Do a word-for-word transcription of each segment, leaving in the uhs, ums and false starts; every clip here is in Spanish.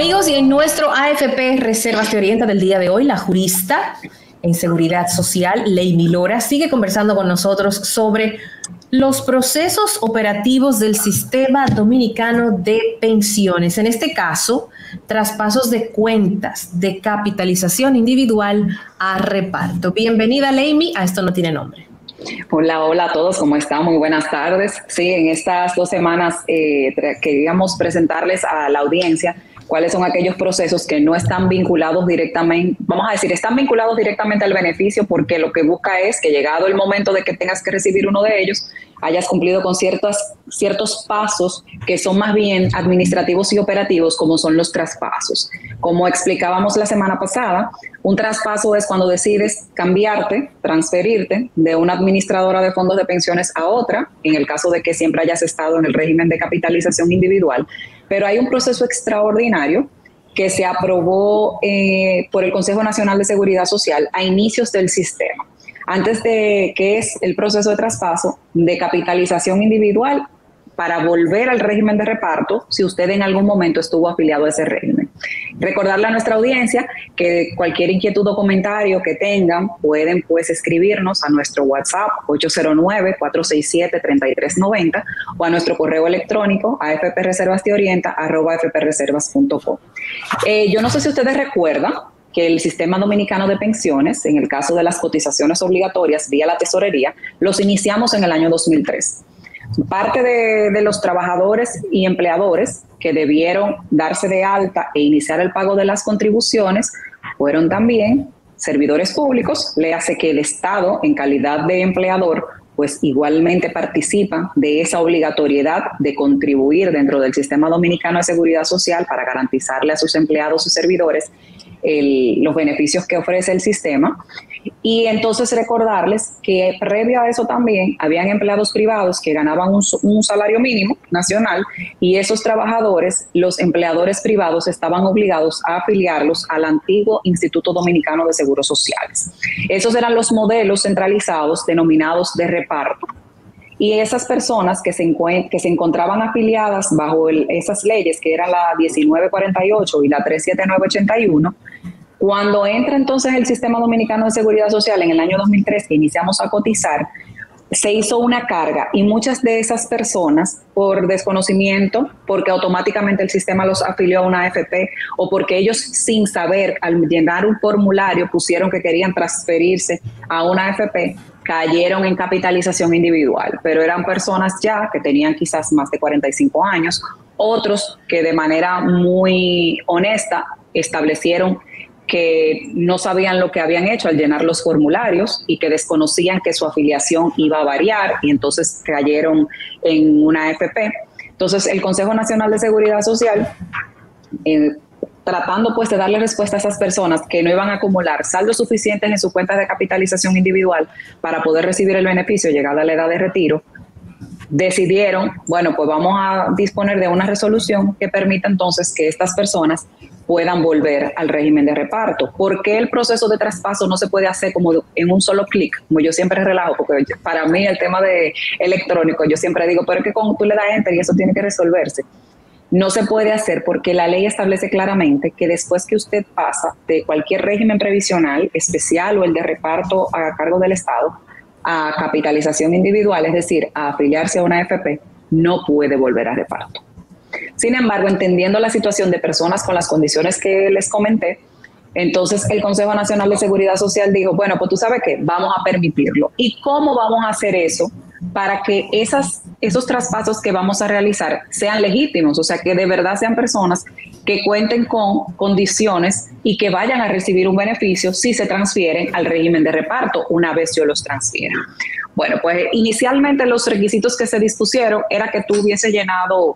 Amigos, y en nuestro A F P Reservas Te Orienta del día de hoy, la jurista en Seguridad Social, Leimi Lora, sigue conversando con nosotros sobre los procesos operativos del Sistema Dominicano de Pensiones. En este caso, traspasos de cuentas de capitalización individual a reparto. Bienvenida, Leimi, a Esto No Tiene Nombre. Hola, hola a todos, ¿cómo están? Muy buenas tardes. Sí, en estas dos semanas eh, queríamos presentarles a la audiencia cuáles son aquellos procesos que no están vinculados directamente, vamos a decir, están vinculados directamente al beneficio, porque lo que busca es que llegado el momento de que tengas que recibir uno de ellos, hayas cumplido con ciertas, ciertos pasos que son más bien administrativos y operativos, como son los traspasos. Como explicábamos la semana pasada, un traspaso es cuando decides cambiarte, transferirte de una administradora de fondos de pensiones a otra, en el caso de que siempre hayas estado en el régimen de capitalización individual. Pero hay un proceso extraordinario que se aprobó eh, por el Consejo Nacional de Seguridad Social a inicios del sistema. Antes de que es el proceso de traspaso de capitalización individual para volver al régimen de reparto si usted en algún momento estuvo afiliado a ese régimen. Recordarle a nuestra audiencia que cualquier inquietud o comentario que tengan pueden pues escribirnos a nuestro WhatsApp ocho cero nueve, cuatro seis siete, tres tres nueve cero o a nuestro correo electrónico a f p reservas te orienta arroba f p reservas punto com. Eh, yo no sé si ustedes recuerdan que el Sistema Dominicano de Pensiones, en el caso de las cotizaciones obligatorias vía la tesorería, los iniciamos en el año dos mil tres. Parte de, de los trabajadores y empleadores que debieron darse de alta e iniciar el pago de las contribuciones fueron también servidores públicos, le hace que el Estado, en calidad de empleador, pues igualmente participa de esa obligatoriedad de contribuir dentro del Sistema Dominicano de Seguridad Social para garantizarle a sus empleados y servidores el, los beneficios que ofrece el sistema. Y entonces recordarles que previo a eso también habían empleados privados que ganaban un, un salario mínimo nacional, y esos trabajadores, los empleadores privados, estaban obligados a afiliarlos al antiguo Instituto Dominicano de Seguros Sociales. Esos eran los modelos centralizados denominados de reparto. Y esas personas que se, que se encontraban afiliadas bajo el, esas leyes, que eran la diecinueve cuarenta y ocho y la treinta y siete mil novecientos ochenta y uno, cuando entra entonces el Sistema Dominicano de Seguridad Social en el año dos mil tres, que iniciamos a cotizar, se hizo una carga, y muchas de esas personas, por desconocimiento, porque automáticamente el sistema los afilió a una A F P, o porque ellos sin saber, al llenar un formulario, pusieron que querían transferirse a una A F P, cayeron en capitalización individual. Pero eran personas ya que tenían quizás más de cuarenta y cinco años, otros que de manera muy honesta establecieron que no sabían lo que habían hecho al llenar los formularios y que desconocían que su afiliación iba a variar, y entonces cayeron en una A F P. Entonces el Consejo Nacional de Seguridad Social, eh, tratando pues de darle respuesta a esas personas que no iban a acumular saldos suficientes en sus cuentas de capitalización individual para poder recibir el beneficio llegada a la edad de retiro, decidieron, bueno, pues vamos a disponer de una resolución que permita entonces que estas personas puedan volver al régimen de reparto. ¿Por qué el proceso de traspaso no se puede hacer como en un solo clic? Como yo siempre relajo, porque para mí el tema de electrónico, yo siempre digo, pero es que cuando tú le das enter y eso tiene que resolverse. No se puede hacer porque la ley establece claramente que después que usted pasa de cualquier régimen previsional, especial o el de reparto a cargo del Estado, a capitalización individual, es decir, a afiliarse a una A F P, no puede volver a reparto. Sin embargo, entendiendo la situación de personas con las condiciones que les comenté, entonces el Consejo Nacional de Seguridad Social dijo, bueno, pues tú sabes qué, vamos a permitirlo. ¿Y cómo vamos a hacer eso para que esas, esos traspasos que vamos a realizar sean legítimos? O sea, que de verdad sean personas que cuenten con condiciones y que vayan a recibir un beneficio si se transfieren al régimen de reparto una vez yo los transfiera. Bueno, pues inicialmente los requisitos que se dispusieron era que tú hubiese llenado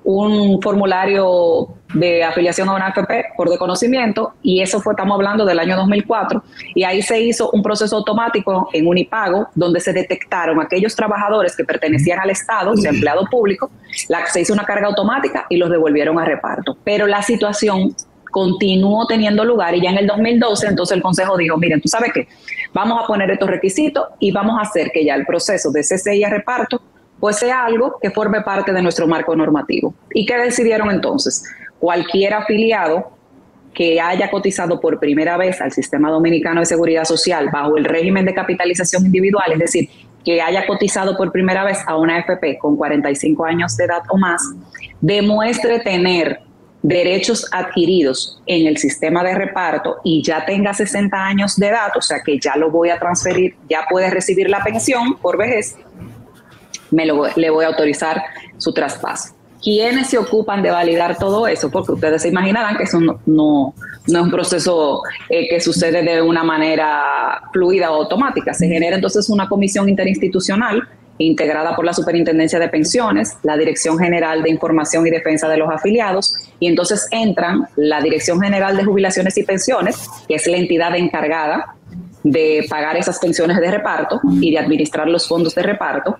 un formulario de afiliación a una A F P por desconocimiento, y eso fue, estamos hablando del año dos mil cuatro, y ahí se hizo un proceso automático en Unipago donde se detectaron aquellos trabajadores que pertenecían al Estado, o sea, empleado público, la, se hizo una carga automática y los devolvieron a reparto. Pero la situación continuó teniendo lugar, y ya en el dos mil doce entonces el Consejo dijo, miren, ¿tú sabes qué? Vamos a poner estos requisitos y vamos a hacer que ya el proceso de C C I a reparto pues sea algo que forme parte de nuestro marco normativo. ¿Y qué decidieron entonces? cualquier afiliado que haya cotizado por primera vez al Sistema Dominicano de Seguridad Social bajo el régimen de capitalización individual, es decir, que haya cotizado por primera vez a una A F P con cuarenta y cinco años de edad o más, demuestre tener derechos adquiridos en el sistema de reparto y ya tenga sesenta años de edad, o sea que ya lo voy a transferir, ya puede recibir la pensión por vejez, me lo, le voy a autorizar su traspaso. ¿Quiénes se ocupan de validar todo eso? Porque ustedes se imaginarán que eso no, no, no es un proceso eh, que sucede de una manera fluida o automática. Se genera entonces una comisión interinstitucional integrada por la Superintendencia de Pensiones, la Dirección General de Información y Defensa de los Afiliados, y entonces entran la Dirección General de Jubilaciones y Pensiones, que es la entidad encargada de pagar esas pensiones de reparto y de administrar los fondos de reparto,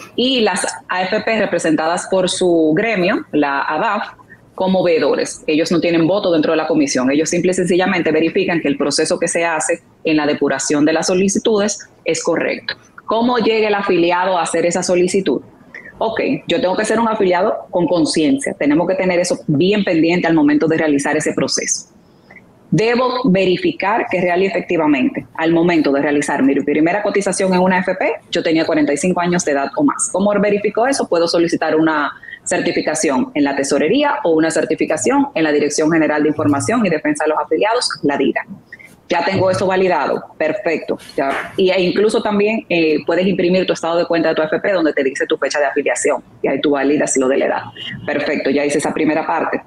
y las A F P representadas por su gremio, la A D A F, como veedores. Ellos no tienen voto dentro de la comisión, ellos simple y sencillamente verifican que el proceso que se hace en la depuración de las solicitudes es correcto. ¿Cómo llega el afiliado a hacer esa solicitud? Ok, yo tengo que ser un afiliado con conciencia, tenemos que tener eso bien pendiente al momento de realizar ese proceso. Debo verificar que real y efectivamente, al momento de realizar mi primera cotización en una A F P, yo tenía cuarenta y cinco años de edad o más. ¿Cómo verifico eso? Puedo solicitar una certificación en la tesorería o una certificación en la Dirección General de Información y Defensa de los Afiliados, la D I R A. Ya tengo eso validado, perfecto. Ya. Y e incluso también eh, puedes imprimir tu estado de cuenta de tu A F P donde te dice tu fecha de afiliación y ahí tú validas lo de la edad. Perfecto, ya hice esa primera parte.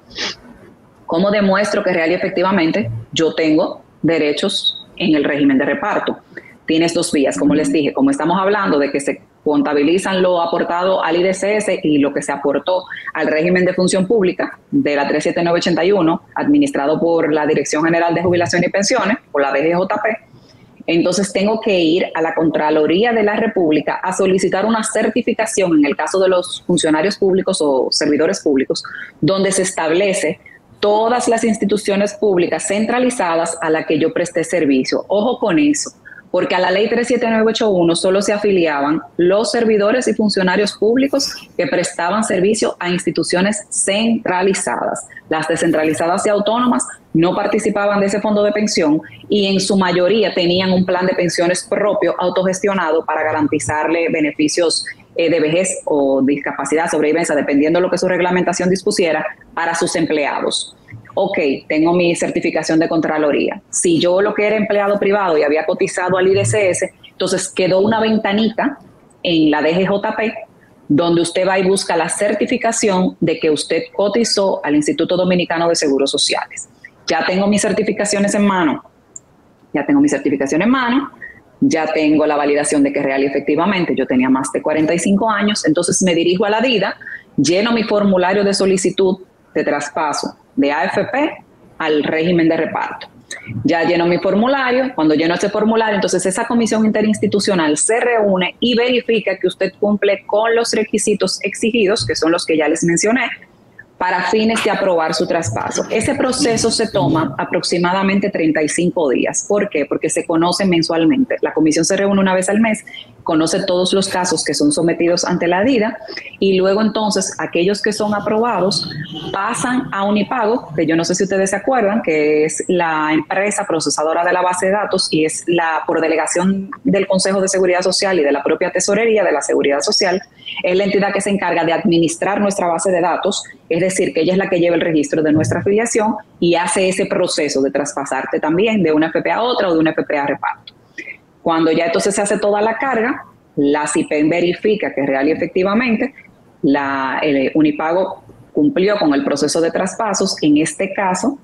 ¿Cómo demuestro que real y efectivamente yo tengo derechos en el régimen de reparto? Tienes dos vías, como les dije, como estamos hablando de que se contabilizan lo aportado al I D C S y lo que se aportó al régimen de función pública de la tres siete nueve ochenta y uno, administrado por la Dirección General de Jubilación y Pensiones, o la D G J P, entonces tengo que ir a la Contraloría de la República a solicitar una certificación en el caso de los funcionarios públicos o servidores públicos, donde se establece todas las instituciones públicas centralizadas a las que yo presté servicio. Ojo con eso, porque a la ley tres siete nueve ocho uno solo se afiliaban los servidores y funcionarios públicos que prestaban servicio a instituciones centralizadas. Las descentralizadas y autónomas no participaban de ese fondo de pensión y en su mayoría tenían un plan de pensiones propio autogestionado para garantizarle beneficios eh, de vejez o discapacidad, sobrevivencia, dependiendo de lo que su reglamentación dispusiera para sus empleados. Ok, tengo mi certificación de Contraloría. Si yo lo que era empleado privado y había cotizado al I D C S, entonces quedó una ventanita en la D G J P donde usted va y busca la certificación de que usted cotizó al Instituto Dominicano de Seguros Sociales. Ya tengo mis certificaciones en mano, ya tengo mi certificación en mano, ya tengo la validación de que real y efectivamente yo tenía más de cuarenta y cinco años, entonces me dirijo a la D I D A, lleno mi formulario de solicitud de traspaso de A F P al régimen de reparto. Ya lleno mi formulario, cuando lleno ese formulario, entonces esa comisión interinstitucional se reúne y verifica que usted cumple con los requisitos exigidos, que son los que ya les mencioné, para fines de aprobar su traspaso. Ese proceso se toma aproximadamente treinta y cinco días. ¿Por qué? Porque se conoce mensualmente. La comisión se reúne una vez al mes, conoce todos los casos que son sometidos ante la D I D A y luego entonces aquellos que son aprobados pasan a Unipago, que yo no sé si ustedes se acuerdan, que es la empresa procesadora de la base de datos y es la por delegación del Consejo de Seguridad Social y de la propia Tesorería de la Seguridad Social, es la entidad que se encarga de administrar nuestra base de datos, es decir, que ella es la que lleva el registro de nuestra afiliación y hace ese proceso de traspasarte también de una F P a otra o de una F P a reparto. Cuando ya entonces se hace toda la carga, la CIPEN verifica que real y efectivamente la, el Unipago cumplió con el proceso de traspasos. En este caso,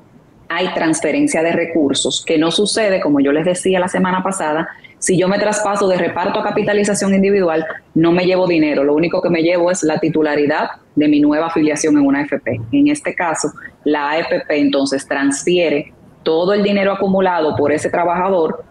hay transferencia de recursos, que no sucede, como yo les decía la semana pasada, si yo me traspaso de reparto a capitalización individual, no me llevo dinero, lo único que me llevo es la titularidad de mi nueva afiliación en una A F P. En este caso, la A F P entonces transfiere todo el dinero acumulado por ese trabajador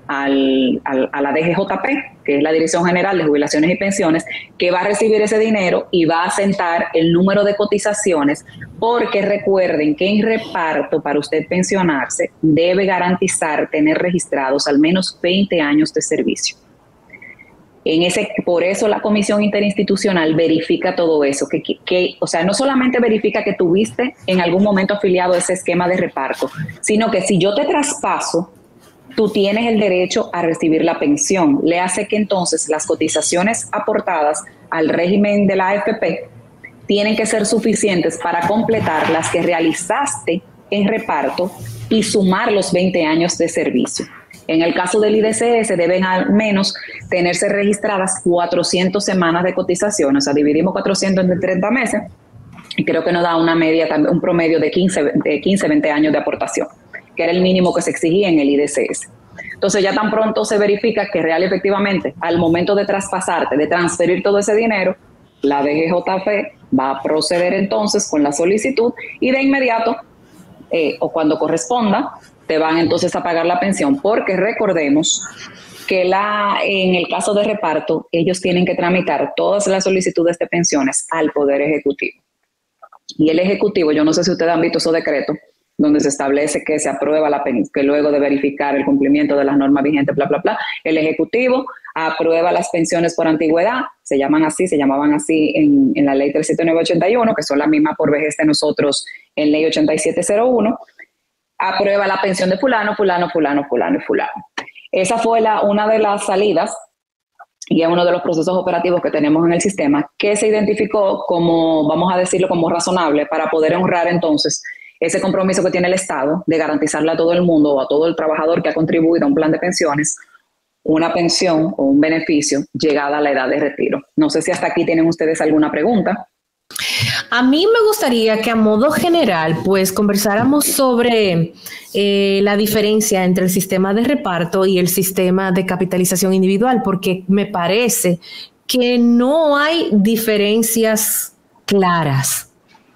al, al, a la D G J P, que es la Dirección General de Jubilaciones y Pensiones, que va a recibir ese dinero y va a asentar el número de cotizaciones, porque recuerden que en reparto, para usted pensionarse, debe garantizar tener registrados al menos veinte años de servicio. En ese, por eso la comisión interinstitucional verifica todo eso, que, que, que, o sea, no solamente verifica que tuviste en algún momento afiliado a ese esquema de reparto, sino que si yo te traspaso, tú tienes el derecho a recibir la pensión. Le hace que entonces las cotizaciones aportadas al régimen de la A F P tienen que ser suficientes para completar las que realizaste en reparto y sumar los veinte años de servicio. En el caso del I D C S deben al menos tenerse registradas cuatrocientas semanas de cotización, o sea, dividimos cuatrocientos entre treinta meses y creo que nos da una media, un promedio de quince, de quince, veinte años de aportación, que era el mínimo que se exigía en el I D C S. Entonces ya tan pronto se verifica que real efectivamente al momento de traspasarte, de transferir todo ese dinero, la D G J F va a proceder entonces con la solicitud y de inmediato eh, o cuando corresponda te van entonces a pagar la pensión, porque recordemos que la, en el caso de reparto ellos tienen que tramitar todas las solicitudes de pensiones al Poder Ejecutivo. Y el Ejecutivo, yo no sé si ustedes han visto esos decretos, donde se establece que se aprueba la pensión, que luego de verificar el cumplimiento de las normas vigentes, bla, bla, bla, el Ejecutivo aprueba las pensiones por antigüedad, se llaman así, se llamaban así en, en la ley treinta y siete mil novecientos ochenta y uno, que son la misma por vejez de nosotros en ley ochenta y siete cero uno, aprueba la pensión de fulano, fulano, fulano, fulano y fulano. Esa fue la, una de las salidas y es uno de los procesos operativos que tenemos en el sistema que se identificó como, vamos a decirlo, como razonable para poder honrar entonces ese compromiso que tiene el Estado de garantizarle a todo el mundo o a todo el trabajador que ha contribuido a un plan de pensiones una pensión o un beneficio llegada a la edad de retiro. No sé si hasta aquí tienen ustedes alguna pregunta. A mí me gustaría que a modo general pues conversáramos sobre eh, la diferencia entre el sistema de reparto y el sistema de capitalización individual, porque me parece que no hay diferencias claras.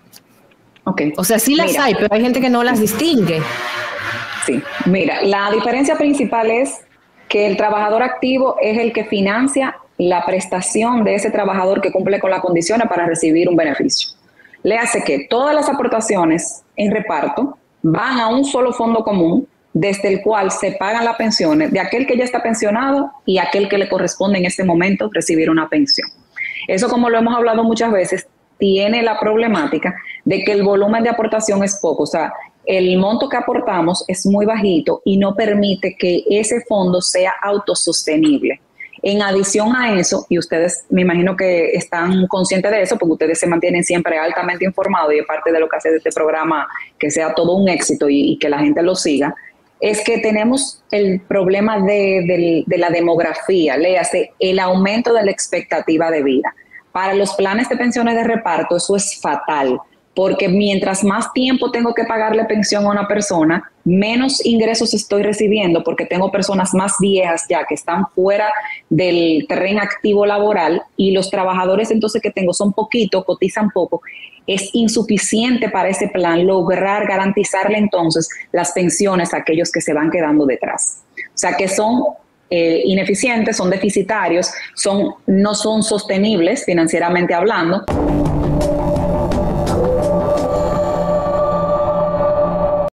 Okay. O sea, sí las mira, hay, pero hay gente que no las distingue. Sí, mira, la diferencia principal es que el trabajador activo es el que financia la prestación de ese trabajador que cumple con las condiciones para recibir un beneficio. Le hace que todas las aportaciones en reparto van a un solo fondo común, desde el cual se pagan las pensiones de aquel que ya está pensionado y aquel que le corresponde en este momento recibir una pensión. Eso, como lo hemos hablado muchas veces, tiene la problemática de que el volumen de aportación es poco, o sea, el monto que aportamos es muy bajito y no permite que ese fondo sea autosostenible. En adición a eso, y ustedes me imagino que están conscientes de eso, porque ustedes se mantienen siempre altamente informados y es parte de lo que hace de este programa que sea todo un éxito y, y que la gente lo siga, es que tenemos el problema de, de, de la demografía, léase, el aumento de la expectativa de vida. Para los planes de pensiones de reparto eso es fatal, porque mientras más tiempo tengo que pagarle pensión a una persona, menos ingresos estoy recibiendo porque tengo personas más viejas ya que están fuera del terreno activo laboral y los trabajadores entonces que tengo son poquitos, cotizan poco. Es insuficiente para ese plan lograr garantizarle entonces las pensiones a aquellos que se van quedando detrás. O sea que son eh, ineficientes, son deficitarios, son, no son sostenibles financieramente hablando.